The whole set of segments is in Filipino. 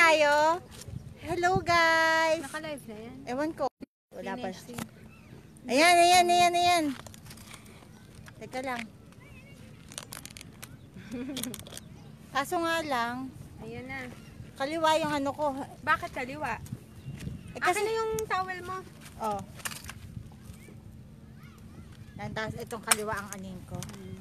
tayo. Hello guys. Naka-live na yan. Ewan ko. Wala pa. Ayan. Teka lang. Kaso nga lang, Ayan na. kaliwa yung ano ko. Bakit kaliwa? Kasi Akin na yung towel mo. oh. Tapos itong kaliwa ang anin ko.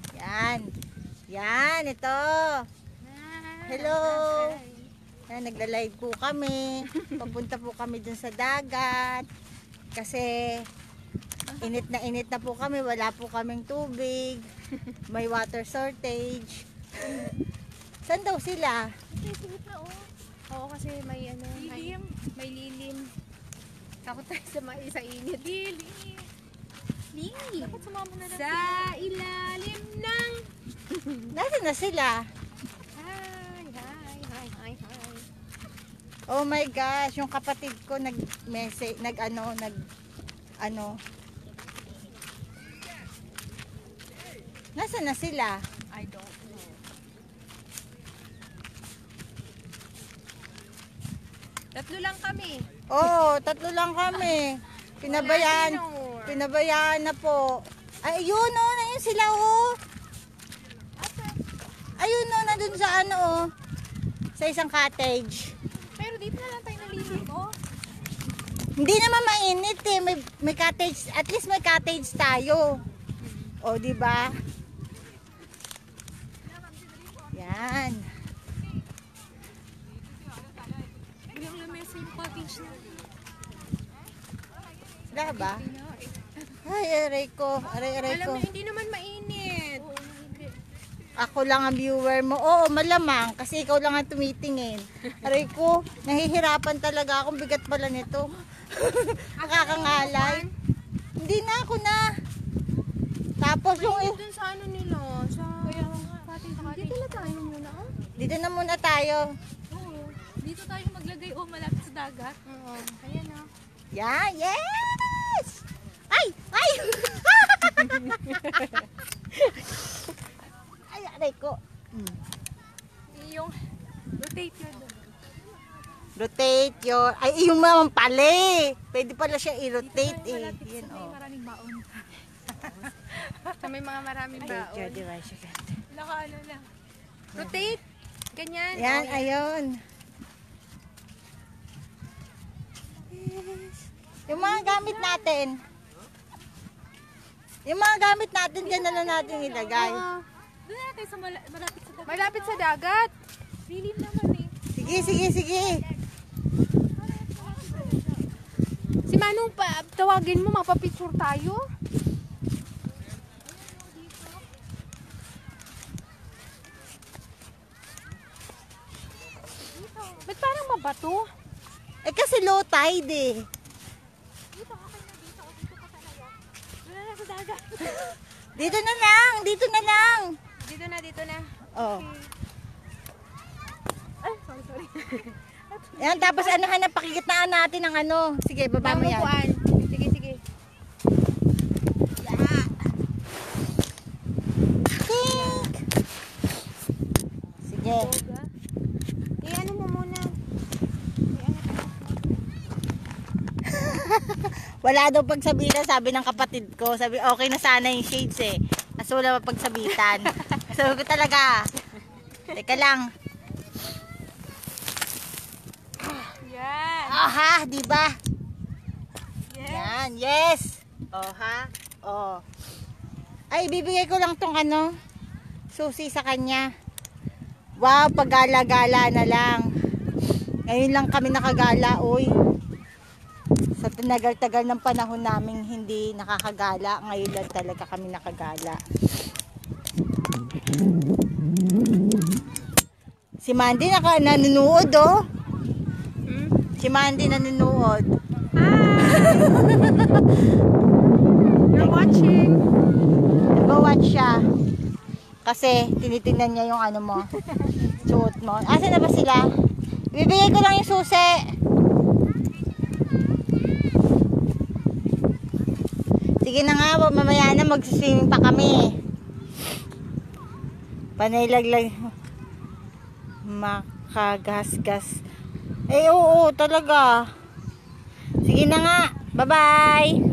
Yan, ito. Hello. Yan, nagla-live po kami. Papunta po kami dun sa dagat. Kasi init na po kami. Wala po kaming tubig. May water shortage. Saan daw sila? Oo, kasi may ano, may lilim. Takot tayo sa init. Dapat sumama na natin. Sa ilalim ng... Nasaan na sila? Hi. Oh my gosh, yung kapatid ko Nasaan na sila? I don't know. Tatlo lang kami. Oh, tatlo lang kami. Pinabayaan na po. Ay, yun oh, na yun sila oh. Ayun oh, nandun sa ano oh. Sa isang cottage. Pero dito na lang tayo naliligo. Hindi naman mainit eh. May cottage, at least may cottage tayo. O, di ba? Yan. Yung lamesa yung cottage na. Sila ba? Ay, aray ko. Alam mo, hindi naman mainit. Ako lang ang viewer mo. Oo, malamang. Kasi ikaw lang ang tumitingin. Aray ko, nahihirapan talaga akong bigat pala nito. Nakakangalay. Hindi na, ako na. Tapos yung... Dun sa ano nila, sa cottage. Dito na tayo muna, oh. Dito na muna tayo. Oo. Dito tayo maglagay, oh, malapit sa dagat. Oo. Ayan, oh. Yeah, yes! Ay! Ay, aray ko. Yung rotate yun. Rotate your... Ay, yung naman pala eh. Pwede pala siya i-rotate eh. Yan, oh. Maraming baon. Sa may mga maraming baon. Your device again. Naka ano lang. Rotate. Ganyan. Yan, oh, ayun. Yes. Yung mga gamit natin. Yung mga gamit natin, dyan na lang natin ilagay. Doon natin sa malapit sa dagat. Malapit sa dagat? Lilim naman eh. Sige. Si Manong pa, tawagin mo, mapapicture tayo. Ba't parang mabato? Eh kasi low tide eh. Dito ka na dito. Dito ka sana yan. Doon na sa dagat. Dito na lang. Dito na. Oh. Ay, sorry. Yan, tapos ano hanap, pakikitnaan natin ng ano. Sige, baba mo yan. Upuan. Sige. Sige. Ano mo muna. Wala daw pagsabitan, sabi ng kapatid ko. Sabi, okay na sana yung shades eh. Kaso wala pa pagsabitan. Sabi ko talaga. Teka lang. Yan. Aha, di ba? Yes. Yan, yes. Oh, ha? Oh. Ay, bibigay ko lang tong ano, susi sa kanya. Wow, paggala-gala na lang. Ngayon lang kami nakagala, oy. Sa tinagal-tagal ng panahon namin hindi nakakagala, ngayon lang talaga kami nakagala. Si Mandy nanonood, oh. Si Mandy nanonood. You're watching. Nag-watch siya. Kasi tinitingnan niya yung ano mo. Suot mo. Asan na ba sila? Ibibigay ko lang yung susi. Sige na nga, mamaya na mag-swimming pa kami. Panay laglag. Makagasgas. Eh, oo, talaga. Sige na nga. Bye-bye.